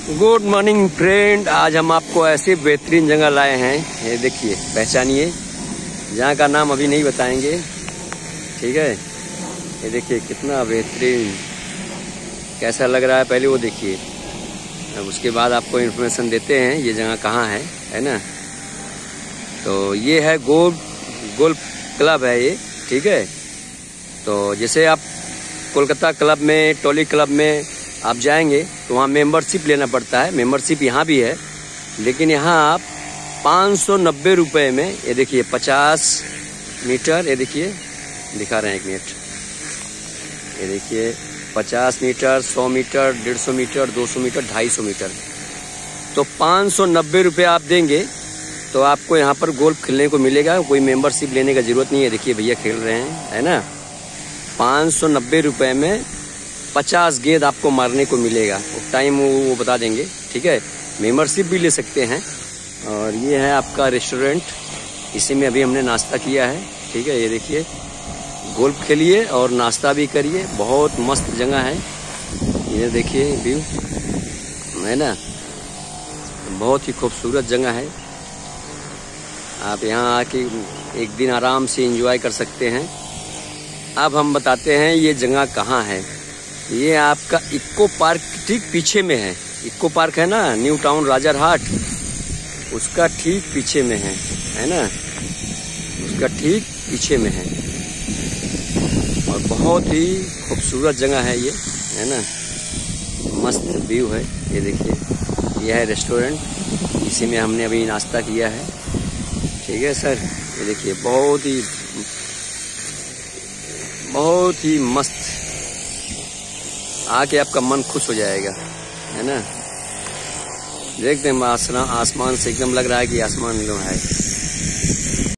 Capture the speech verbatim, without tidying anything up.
Good morning friend, आज हम आपको ऐसी बेहतरीन जगह लाए हैं। ये देखिए, पहचानिए। जहाँ का नाम अभी नहीं बताएंगे, ठीक है। ये देखिए कितना बेहतरीन, कैसा लग रहा है पहले वो देखिए, अब उसके बाद आपको इन्फॉर्मेशन देते हैं ये जगह कहाँ है, है ना। तो ये है गोल्फ गोल्फ क्लब है ये, ठीक है। तो जैसे आप कोलकाता क्लब में, टोली क्लब में आप जाएंगे तो वहाँ मेंबरशिप लेना पड़ता है। मेंबरशिप यहाँ भी है, लेकिन यहाँ आप पाँच सौ नब्बे रुपये में, ये देखिए पचास मीटर, ये देखिए दिखा रहे हैं एक मिनट, ये देखिए पचास मीटर, सौ मीटर, डेढ़ सौ मीटर, दो सौ मीटर, ढाई सौ मीटर, तो पाँच सौ नब्बे रुपये आप देंगे तो आपको यहाँ पर गोल्फ खेलने को मिलेगा। कोई मेंबरशिप लेने का ज़रूरत नहीं है। देखिए भैया खेल रहे हैं, है ना। पाँच सौ नब्बे रुपये में पचास गेंद आपको मारने को मिलेगा। वो टाइम वो, वो बता देंगे, ठीक है। मेंबरशिप भी ले सकते हैं। और ये है आपका रेस्टोरेंट, इसी में अभी हमने नाश्ता किया है, ठीक है। ये देखिए, गोल्फ खेलिए और नाश्ता भी करिए, बहुत मस्त जगह है। ये देखिए व्यू, है ना, बहुत ही खूबसूरत जगह है। आप यहाँ आके एक दिन आराम से एंजॉय कर सकते हैं। अब हम बताते हैं ये जगह कहाँ है। ये आपका इक्को पार्क ठीक पीछे में है। इक्को पार्क है ना, न्यू टाउन राजारहाट, उसका ठीक पीछे में है, है ना, उसका ठीक पीछे में है। और बहुत ही खूबसूरत जगह है ये, है ना, मस्त व्यू है। ये देखिए, ये है रेस्टोरेंट, इसी में हमने अभी नाश्ता किया है, ठीक है सर। ये देखिए बहुत ही बहुत ही मस्त, आके आपका मन खुश हो जाएगा, है ना। देखते हैं आसमान से एकदम लग रहा है कि आसमान लो है।